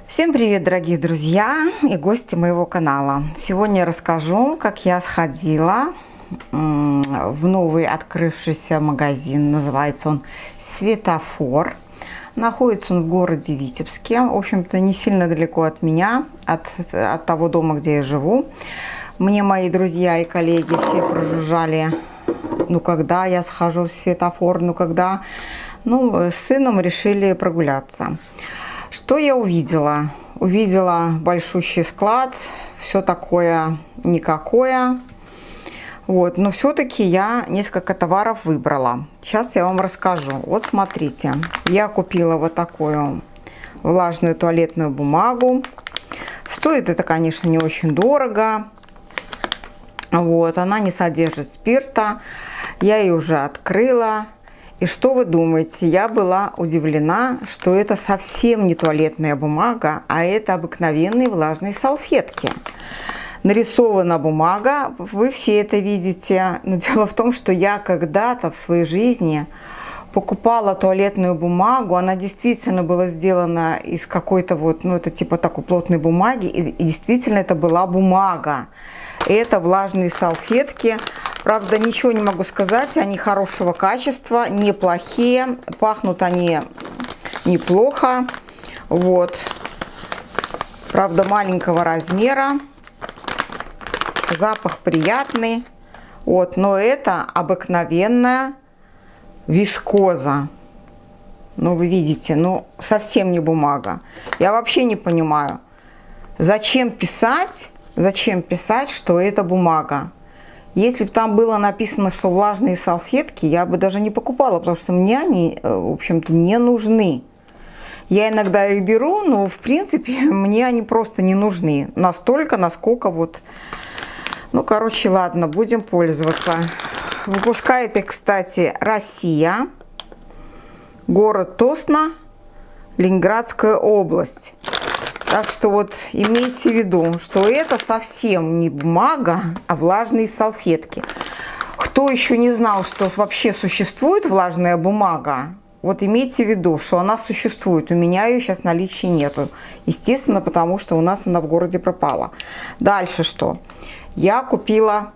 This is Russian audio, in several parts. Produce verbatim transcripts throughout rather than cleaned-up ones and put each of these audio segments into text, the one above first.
Всем привет, дорогие друзья и гости моего канала. Сегодня я расскажу, как я сходила в новый открывшийся магазин. Называется он «Светофор». Находится он в городе Витебске. В общем-то, не сильно далеко от меня, от, от того дома, где я живу. Мне мои друзья и коллеги все прожужжали: ну, когда я схожу в «Светофор», ну, когда... Ну, с сыном решили прогуляться. Что я увидела? Увидела большущий склад, все такое никакое. Вот, но все-таки я несколько товаров выбрала. Сейчас я вам расскажу. Вот смотрите, я купила вот такую влажную туалетную бумагу. Стоит это, конечно, не очень дорого. Вот, она не содержит спирта. Я ее уже открыла. И что вы думаете? Я была удивлена, что это совсем не туалетная бумага, а это обыкновенные влажные салфетки. Нарисована бумага, вы все это видите. Но дело в том, что я когда-то в своей жизни покупала туалетную бумагу. Она действительно была сделана из какой-то вот, ну это типа такой плотной бумаги. И, и действительно это была бумага. Это влажные салфетки. Правда, ничего не могу сказать, они хорошего качества, неплохие, пахнут они неплохо. Вот. Правда, маленького размера, запах приятный. Вот. Но это обыкновенная вискоза. Ну, вы видите, ну, совсем не бумага. Я вообще не понимаю, зачем писать, зачем писать, что это бумага. Если бы там было написано, что влажные салфетки, я бы даже не покупала, потому что мне они, в общем-то, не нужны. Я иногда их беру, но, в принципе, мне они просто не нужны. Настолько, насколько вот... Ну, короче, ладно, будем пользоваться. Выпускает их, кстати, Россия. Город Тосно, Ленинградская область. Так что вот имейте в виду, что это совсем не бумага, а влажные салфетки. Кто еще не знал, что вообще существует влажная бумага, вот имейте в виду, что она существует. У меня ее сейчас в наличии нету. Естественно, потому что у нас она в городе пропала. Дальше что? Я купила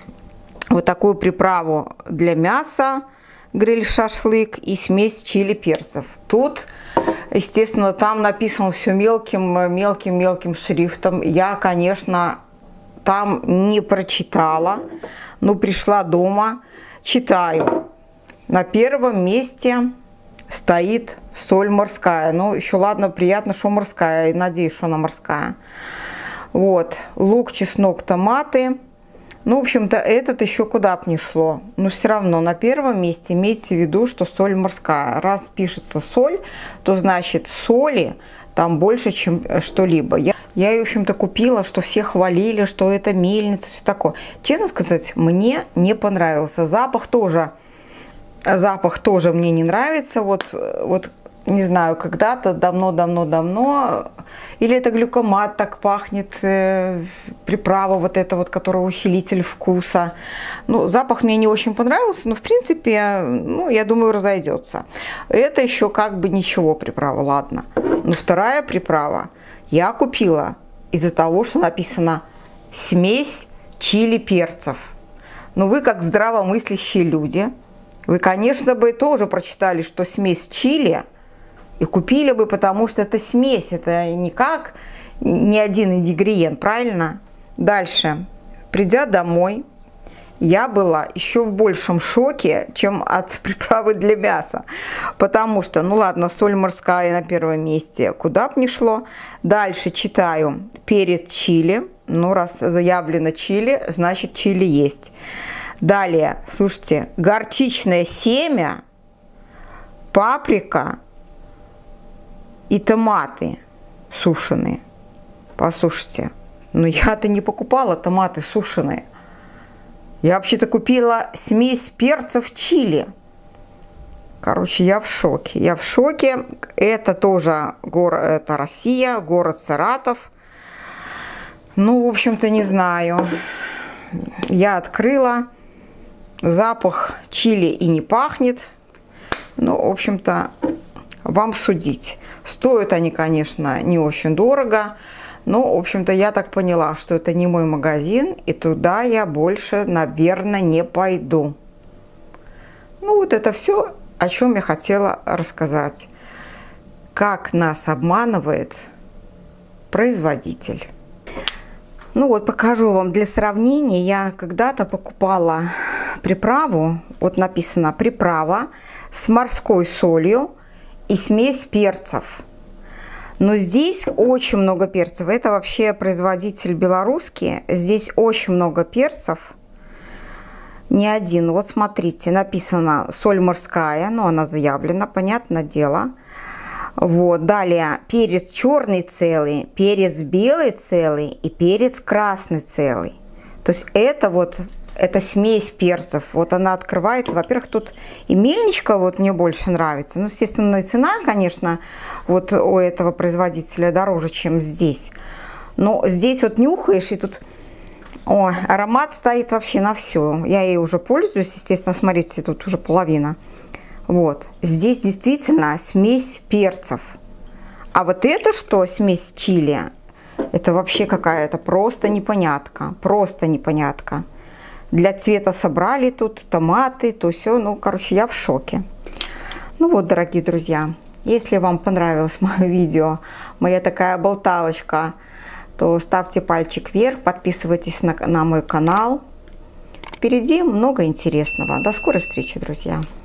вот такую приправу для мяса, гриль-шашлык и смесь чили-перцев. Тут... Естественно, там написано все мелким, мелким, мелким шрифтом. Я, конечно, там не прочитала, но пришла дома, читаю. На первом месте стоит соль морская. Ну, еще ладно, приятно, что морская. И надеюсь, что она морская. Вот. Лук, чеснок, томаты. Ну, в общем-то, этот еще куда бы ни шло. Но все равно на первом месте имейте в виду, что соль морская. Раз пишется соль, то значит соли там больше, чем что-либо. Я, я ее, в общем-то, купила, что все хвалили, что это мельница, все такое. Честно сказать, мне не понравился. Запах тоже, запах тоже мне не нравится. Вот, вот не знаю, когда-то, давно-давно-давно, или это глюкомат так пахнет, э, приправа вот эта вот, которая усилитель вкуса. Ну, запах мне не очень понравился, но, в принципе, ну, я думаю, разойдется. Это еще как бы ничего приправа, ладно. Но вторая приправа я купила из-за того, что написано «смесь чили-перцев». Но вы, как здравомыслящие люди, вы, конечно, бы тоже прочитали, что смесь чили, и купили бы, потому что это смесь, это никак не один ингредиент, правильно? Дальше, придя домой, я была еще в большем шоке, чем от приправы для мяса. Потому что, ну ладно, соль морская на первом месте, куда бы ни шло. Дальше читаю перец чили. Ну, раз заявлено чили, значит чили есть. Далее, слушайте, горчичное семя, паприка и томаты сушеные. Послушайте, но я-то не покупала томаты сушеные. Я вообще-то купила смесь перцев чили. Короче, я в шоке. Я в шоке. Это тоже город, это Россия, город Саратов. Ну, в общем-то, не знаю. Я открыла. Запах чили и не пахнет. Ну, в общем-то, вам судить. Стоят они, конечно, не очень дорого. Но, в общем-то, я так поняла, что это не мой магазин. И туда я больше, наверное, не пойду. Ну, вот это все, о чем я хотела рассказать. Как нас обманывает производитель. Ну вот, покажу вам для сравнения. Я когда-то покупала приправу. Вот написано приправа с морской солью и смесь перцев. Но здесь очень много перцев. Это вообще производитель белорусский. Здесь очень много перцев. Не один. Вот смотрите, написано соль морская, но она заявлена, понятное дело. Вот, далее перец черный целый, перец белый целый и перец красный целый. То есть это вот, это смесь перцев. Вот она открывается. Во-первых, тут и мельничка вот мне больше нравится. Ну, естественно, цена, конечно, вот у этого производителя дороже, чем здесь. Но здесь вот нюхаешь, и тут... О, аромат стоит вообще на все. Я ей уже пользуюсь, естественно, смотрите, тут уже половина. Вот, здесь действительно смесь перцев. А вот это что, смесь чили? Это вообще какая-то просто непонятка. Просто непонятка. Для цвета собрали тут томаты, то все. Ну, короче, я в шоке. Ну вот, дорогие друзья, если вам понравилось мое видео, моя такая болталочка, то ставьте пальчик вверх, подписывайтесь на, на мой канал. Впереди много интересного. До скорой встречи, друзья.